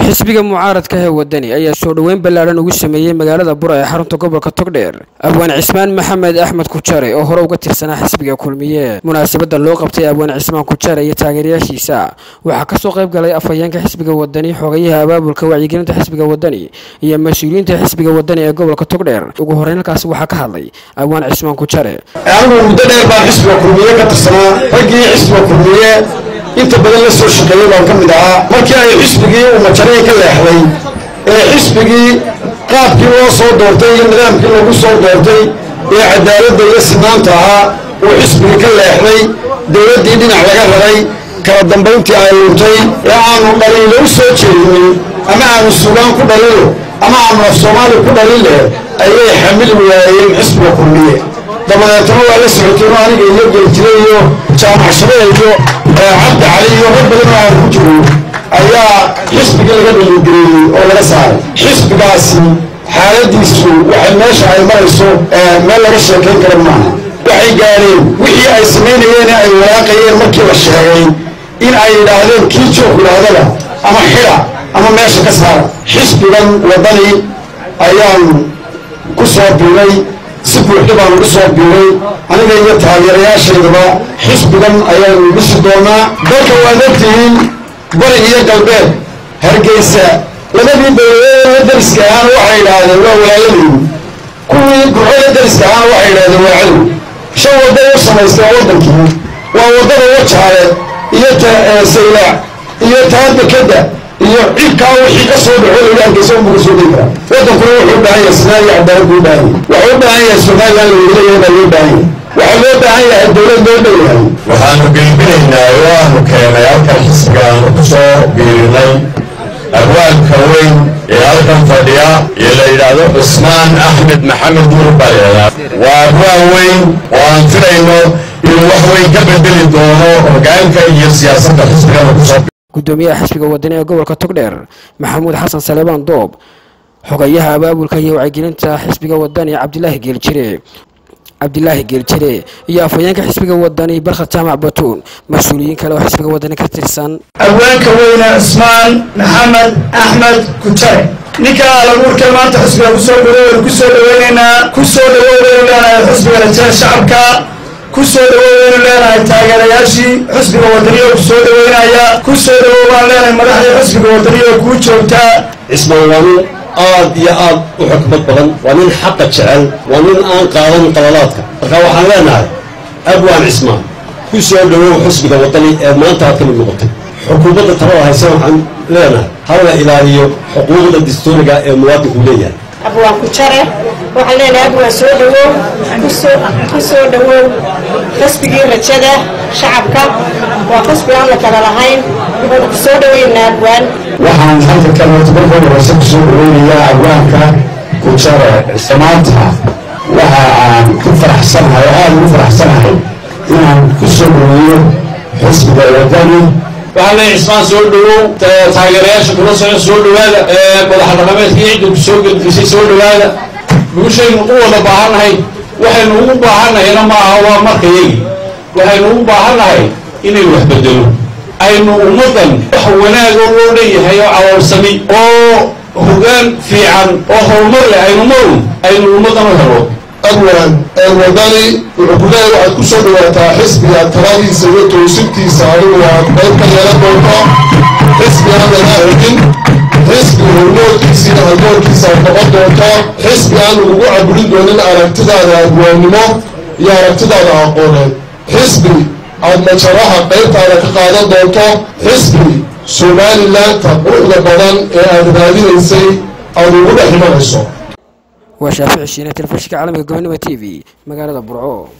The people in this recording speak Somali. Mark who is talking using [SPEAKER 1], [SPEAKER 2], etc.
[SPEAKER 1] xisbiga mucaaradka ee wadani ayaa soo dhaweyn ballaaran ugu sameeyay magaalada Bura ee xarunta gobolka Togdheer. Abwaan Cismaan Maxamed Axmed Kujare oo hore uga tirsanaa xisbiga kulmiye munaasabada loo qabtay Abwaan Cismaan Kujare iyo taageerayaashiisa waxaa ka soo qayb galay afhayeenka xisbiga wadani, xogayaha abaabulka wacyigelinta xisbiga wadani iyo mas'uuliyiinta xisbiga wadani ee gobolka Togdheer. Ugu horeyn halkaas waxaa ka hadlay Abwaan Cismaan Kujare.
[SPEAKER 2] Anigu muddo dheer baan xisbiga kulmiye ka tirsanaa, raggii xisbiga kulmiye inta badan la soo shaqeeyay baan ka mid ahaa. markii ay xisbigii uu majaray ka leexday ee xisbigii qaabkii loo soo doortay iyo nidaamkii lagu soo doortay ee cadaaladda iyo sinaanta ahaa uu xisbigii ka leexday, dawladdii dhinac laga raray, kala dambayntii ay luntay ee aanu dhaliilo u soo jeedinin ama aanu sugaan ku dhaliilo ama aanu af Soomaali ku dhaliile ayay xamil waayeen xisbiga kulmiye. dabadeetna waa la socotay aniga iyo geeljiray iyo jaamac shabeelle iyo cabdi cali iyo rag badan oo aan ku jiro ayaa xisbiga laga dhaliilgareeyey oo laga saaray. xisbigaasi xaaladiisu waxay meesha ay marayso meel laga sheekayn karo maaha. waxay gaadheen wixii ay samaynayeen ay walaaqayeen markii la sheegay in ay yidhaahdeen kii joog yidhaahdaba ama xidha ama meesha ka saara. xisbigan wadani ayaan ku soo biiray, si buuxda baan ugu soo biiray aniga iyo taageerayaashaydaba. xisbigan ayaanu dhisi doonaa. dalka waad ogtihiin bari iyo galbeed, Hargeysa labadii dawladood dariska ahaan waxay yidhaahdeen waa walaaladii, kuwii gurcada dariska ahaan waxay yidhaahdeen waa cadow. shan waddo u samaystay wadankii waa waddada Wajaale iyo Saylac iyo Taabakada iyo ciidkaa wixii ka soo dhaco la Hargeysa ugu soo dhigi karaa. wadankuna wuxuu u baahan yahay sinaan iyo cadaalad buu u baahan yahay. wuxuu u baahan yahay Soomaaliland la wadayahay loo baahan yahay. waxaa loo baahan yahay dawlad loo dhowahay.
[SPEAKER 3] waxaanu gelbinaynaa waanu keenay halkan xisbiga aanu ku soo biirinay abwaanka weyn ee halkan fadhiya ee la yidhaahdo Cismaan Axmed Maxamed Murbaale. waa abwaan weyn oo aan filayno inuu wax weyn ka bedeli doono hoggaanka iyo siyaasadda xisbiga ku soo
[SPEAKER 1] gudoomiyaha xisbiga wadani ee gobolka Togdheer Maxamuud Xasan Salebaan Doob, xogayaha abaabulka iyo wacyigelinta xisbiga wadani Cabdilaahi Geeljire iyo afhayeenka xisbiga wadani Barkad Jaamac Batuun, mas'uuliyiin kale oo xisbiga wadani ka tirsan.
[SPEAKER 2] abwaanka weyna Cismaan Maxamed Axmed Kujare ninka lagu urkay maanta xisbiga ku soo dhaweynayna ku soo dhaweynayna xisbiga rajada shacabka ku soo dhaweynayna taageerayaashii xisbiga wadani oo ku soo dhaweynaya ku soo dhaweynayna madaxda xisbiga wadani oo ku joogta.
[SPEAKER 4] Cismaan waa aad iyo aad u xikmad badan, waa nin xaqa jecel, waa nin aan qaadan qalalaadka. marka waxaan leenahay abwaan Cismaan ku soo dhawow xisbiga wadani ee maanta aad ka mid noqotay. xukuumadda talada haysa waxaan leenahay hala ilaaliyo xuquuqda dastuuriga ee muwaadinku leeyahay.
[SPEAKER 5] abwaan Kujare waxaan leenahay abwaan soo dhawow ku soo dhawow xisbigii rajada shacabka. waa xisbi aan la kala lahayn, ku soo dhaweynaa abwaan.
[SPEAKER 2] waxaan halka ka marka ku soo dhaweynayaa abwaanka Kujare. maanta waxa aan ku faraxsanahay oo aad ugu faraxsanahay inaan ku soo dhaweeyo xisbiga wadani.
[SPEAKER 3] waxaan leeyahay Cismaan soo dhawow, taageerayaasha kula soo dhawaada, madax dhaqameedka iyo cidda ku soo gelgisay soo dhawaada. bulshaynu u wada baahannahay, waxaynu ugu baahannahayna ma aha waa markayagi, waxaynu ugu baahannahay inaynu wax bedelo. aynu ummaddan wax wanaag oo loo leeyahay oo cawalsami oo hoggaan fiican oo horumar leh aynu ummaddan u helo.
[SPEAKER 6] abwaan wadani wuxuu ku leeyahay waxaad ku soo dhawaataa xisbiga taladiisa iyo toosintiisa adigu waa qayb ka yeelan doonto. xisbi aan laga hegin, xisbi hormoodkiisiina halmoodkiisa ay noqon doonto. xisbi aan lagugu caburin doonin aragtidaada abwaannimo iyo aragtidaada aqooneed. xisbi aad majaraha qaybtaada ka qaadan doonto. xisbi Somalilandta quruxda badan ee aad raadinaysay aad ugu dhex imanayso.
[SPEAKER 1] waa Shaafici Shiine, telefishinka caalamiga Gobonimo TV, magaalada Burco.